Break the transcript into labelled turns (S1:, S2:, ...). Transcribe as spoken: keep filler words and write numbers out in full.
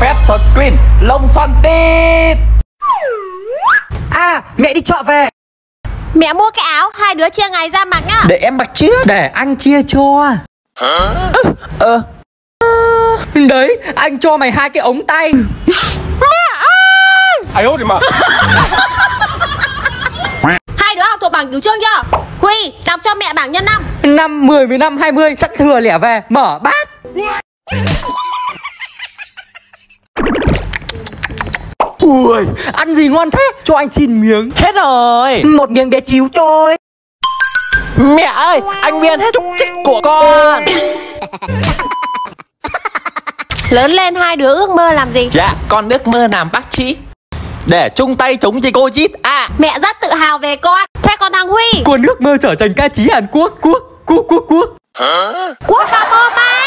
S1: phép thuật Green lông xoăn tít.
S2: À, mẹ đi chợ về.
S3: Mẹ mua cái áo, hai đứa chia ngày ra mặc nhá.
S1: Để em mặc trước.
S2: Để anh chia cho.
S1: Hả? Ờ
S2: Đấy, anh cho mày hai cái ống tay.
S1: Ai ơi mà.
S3: Hai đứa học thuộc bảng cửu chương chưa? Huy, đọc cho mẹ bảng nhân năm.
S2: Năm, mười, mười lăm, hai mươi. Chắc thừa lẻ về, mở bát. Ui, ăn gì ngon thế? Cho anh xin miếng.
S1: Hết rồi.
S2: Một miếng bé chíu thôi.
S1: Mẹ ơi, anh Miên hết chúc chích của con.
S3: Lớn lên hai đứa ước mơ làm gì?
S1: Dạ, con ước mơ làm bác sĩ để chung tay chống dịch Covid. À,
S3: Mẹ rất tự hào về con. Thế còn thằng Huy?
S2: Con ước mơ trở thành ca sĩ Hàn Quốc. Quốc, quốc, quốc, quốc.
S1: hả?
S3: Quốc ba mô ba.